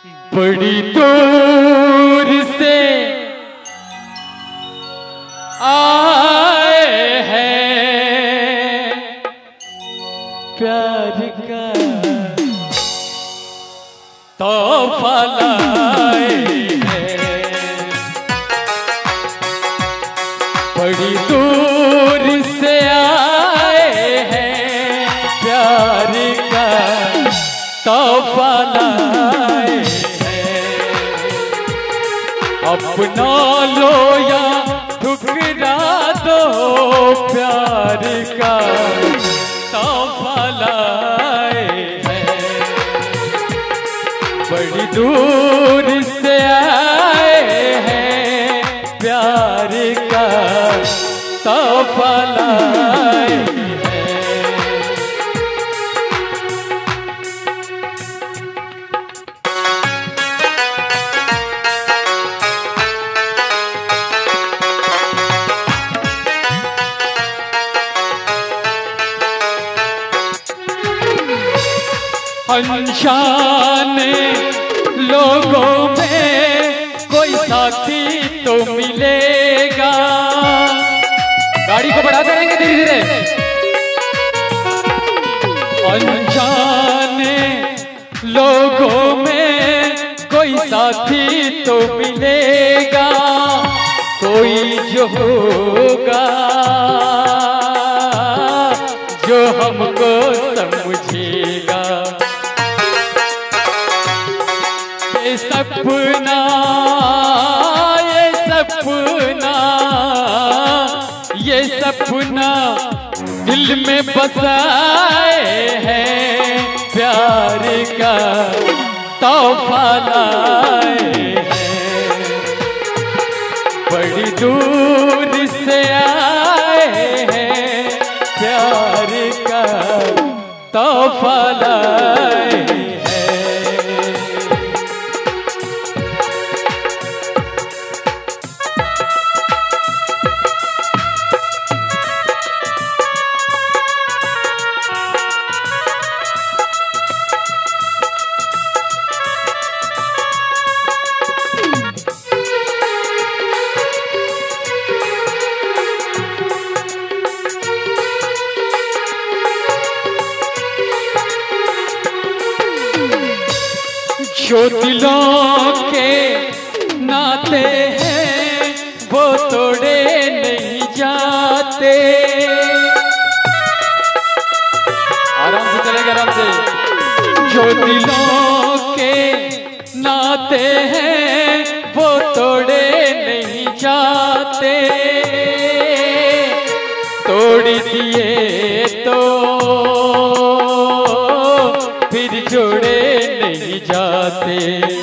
बड़ी दूर से आए हैं प्यार का तोहफा लाए हैं। बड़ी दूर से आए हैं प्यार का तोहफा लाए हैं। अपना लो या ठुकरा दो प्यार का तोहफा लाए हैं। बड़ी दूर से आए हैं प्यार का तोहफा लाए हैं। अनजाने लोगों में कोई साथी तो मिलेगा। गाड़ी को बढ़ाते रहेंगे धीरे धीरे। अनजाने लोगों में कोई साथी तो मिलेगा। कोई जो होगा जो हमको समझेगा। ये सपना ये सपना दिल में बसाए हैं प्यार का तोहफा लाए हैं। बड़ी दूर से आए हैं प्यार का तोहफा लाए हैं। जो दिलों के नाते हैं वो तोड़े नहीं जाते। आराम से चलेंगे, आराम से। जो दिलों के नाते हैं वो तोड़े नहीं जाते। तोड़ दिए तो फिर जोड़े नहीं जाते।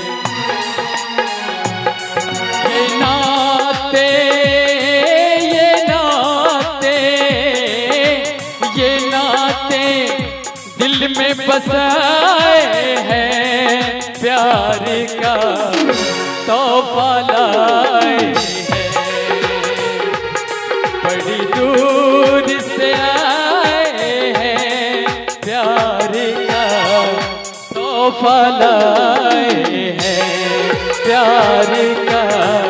ये नाते ये नाते ये नाते दिल में बसाए हैं प्यार का तोहफा लाए हैं। बड़ी दूर से आए हैं प्यार का तोहफा लाए हैं प्यार का